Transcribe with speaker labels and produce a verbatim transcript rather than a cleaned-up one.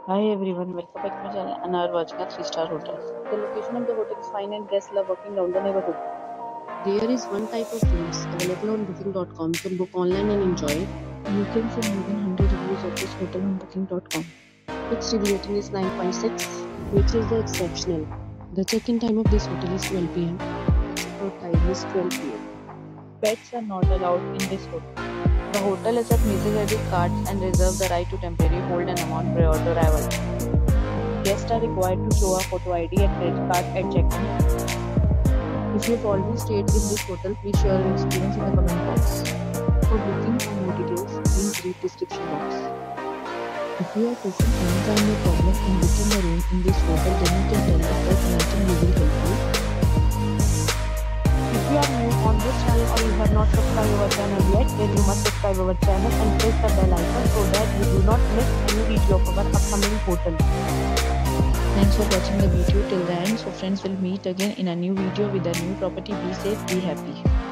Speaker 1: Hi everyone, welcome back to my channel and are watching a three star hotel. The location of the hotel is fine and guests love walking around the neighborhood. There is one type of rooms available on booking dot com. You can book online and enjoy it. You can see more than one hundred reviews of this hotel on booking dot com. Its review rating is nine point six, which is the exceptional. The check-in time of this hotel is twelve p m Check-out time is twelve p m Pets are not allowed in this hotel. The hotel accepts major credit cards and reserves the right to temporarily hold an amount prior to arrival. Guests are required to show a photo I D and credit card at check-in. If you've already stayed in this hotel, please share your experience in the comment box. For booking or more details, please read description box. If you are facing any kind of problem in booking a room in this hotel, then you can tell us by commenting. We will help you. If you are new on this channel or you have not subscribed our channel yet, then you must subscribe our channel and press the bell icon so that you do not miss any video of our upcoming hotel. Thanks for watching the video till the end. So friends, will meet again in a new video with a new property. Be safe, be happy.